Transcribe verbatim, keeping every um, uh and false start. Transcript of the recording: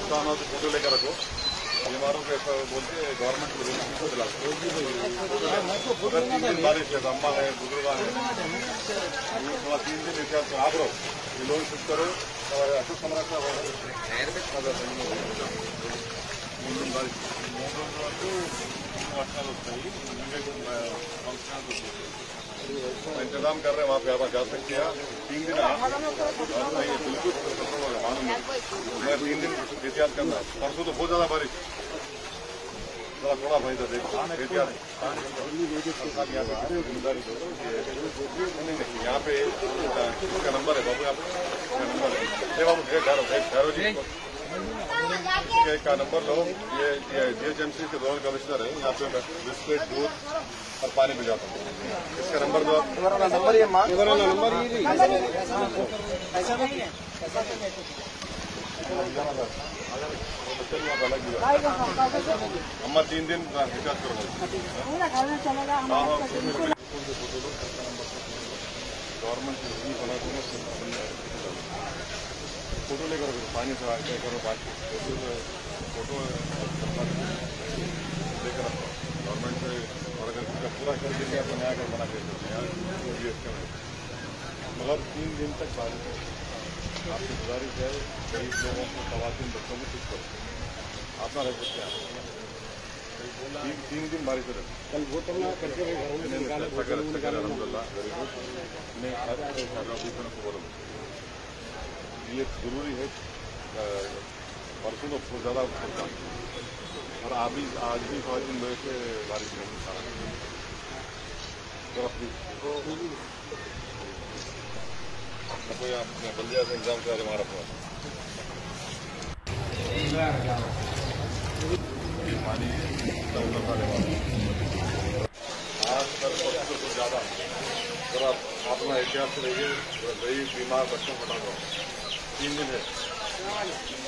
नुकसान हो तो फोटो लेकर रखो। बीमारों को ऐसा बोलते गवर्नमेंट को दिला तीन दिन बारिश है, अम्मा है, बुजुर्ग है, थोड़ा तीन दिन एहतियात से आप रहो, ये लोग शिफ्ट करो और ऐसा समझता है तीन दिन बारिश इंतजाम कर रहे हैं, वहाँ पे आप जा सकते हैं। तीन दिन बिल्कुल मालूम नहीं, मैं तीन दिन एहतियात करना। परसों तो बहुत ज्यादा बारिश, थोड़ा थोड़ा भाई देख एहतियात। यहाँ पे इसका नंबर है बाबू, यहाँ पे नंबर है बाबू, ठहरो जी, का नंबर लो। ये जीएचएमसी के जोनल कमिश्नर है, यहाँ पे बिस्किट, दूध और पानी भिजाता हूँ। इसका नंबर दो, नंबर ये मांग नंबर ये अम्मा तीन दिन एहतियात करो। गवर्नमेंट फोटो लेकर पानी से आगे करो, बाकी फोटो लेकर गवर्नमेंट से, और अगर पूरा कर देंगे तो नया घर बना के देते हैं। मगर तीन दिन तक बारिश है, आपकी गुजारिश है गरीब लोगों को, खवातीन बच्चों को कुछ करो, आप ना रह सकते हैं। तीन तीन दिन बारिश है, कल वो तो ना करके अलहमदुल्ला गरीबों ने को बोलो ये जरूरी है। परसों तो बहुत ज्यादा और अभी आज भी पाँच दिन बजे से बारिश नहीं सारा कोई आपने बल्दिया से एग्जाम से हमारा पानी आज कल परसों तो ज्यादा जरा अपना एहतियात से रहिए, गरीब बीमार बच्चों को हटा दो। तीन दिन है।